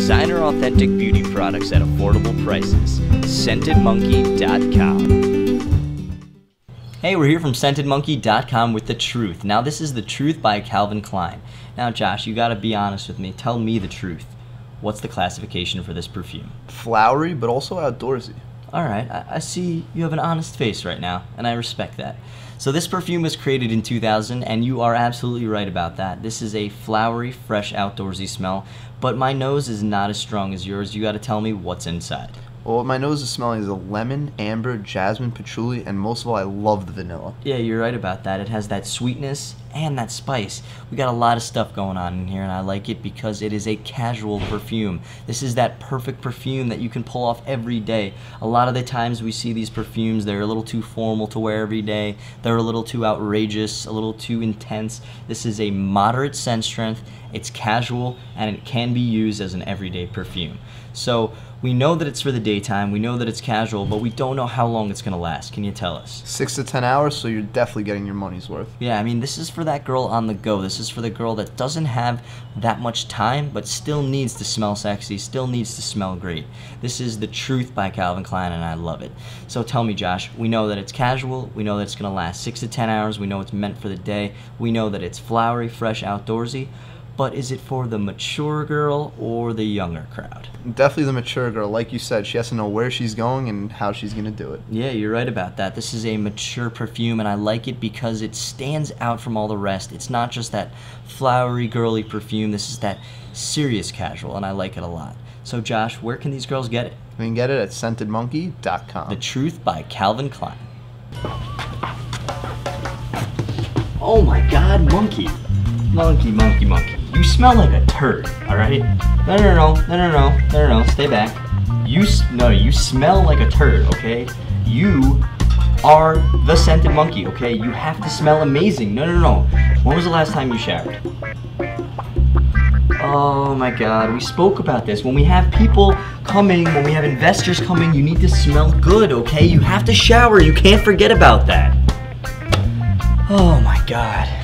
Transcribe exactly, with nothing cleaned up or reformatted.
designer authentic beauty products at affordable prices. scented monkey dot com. Hey, we're here from scented monkey dot com with The Truth. Now this is The Truth by Calvin Klein. Now Josh, you gotta be honest with me. Tell me the truth. What's the classification for this perfume? Flowery, but also outdoorsy. Alright, I, I see you have an honest face right now, and I respect that. So this perfume was created in two thousand, and you are absolutely right about that. This is a flowery, fresh, outdoorsy smell, but my nose is not as strong as yours. You gotta tell me what's inside. Well, what my nose is smelling is a lemon, amber, jasmine, patchouli, and most of all, I love the vanilla. Yeah, you're right about that. It has that sweetness and that spice. We got a lot of stuff going on in here, and I like it because it is a casual perfume. This is that perfect perfume that you can pull off every day. A lot of the times we see these perfumes, they're a little too formal to wear every day. They're a little too outrageous, a little too intense. This is a moderate scent strength. It's casual, and it can be used as an everyday perfume. So we know that it's for the daytime, we know that it's casual, but we don't know how long it's gonna last. Can you tell us? Six to ten hours, so you're definitely getting your money's worth. Yeah, I mean, this is for that girl on the go. This is for the girl that doesn't have that much time, but still needs to smell sexy, still needs to smell great. This is The Truth by Calvin Klein, and I love it. So tell me, Josh, we know that it's casual, we know that it's gonna last six to ten hours, we know it's meant for the day, we know that it's flowery, fresh, outdoorsy, but is it for the mature girl or the younger crowd? Definitely the mature girl. Like you said, she has to know where she's going and how she's going to do it. Yeah, you're right about that. This is a mature perfume, and I like it because it stands out from all the rest. It's not just that flowery, girly perfume. This is that serious casual, and I like it a lot. So, Josh, where can these girls get it? You can get it at scented monkey dot com. The Truth by Calvin Klein. Oh my God, monkey. Monkey, monkey, monkey. You smell like a turd, alright? No, no, no, no, no, no, no, no, no, stay back. You, s no, you smell like a turd, okay? You are the scented monkey, okay? You have to smell amazing. No, no, no. When was the last time you showered? Oh my God, we spoke about this. When we have people coming, when we have investors coming, you need to smell good, okay? You have to shower. You can't forget about that. Oh my God.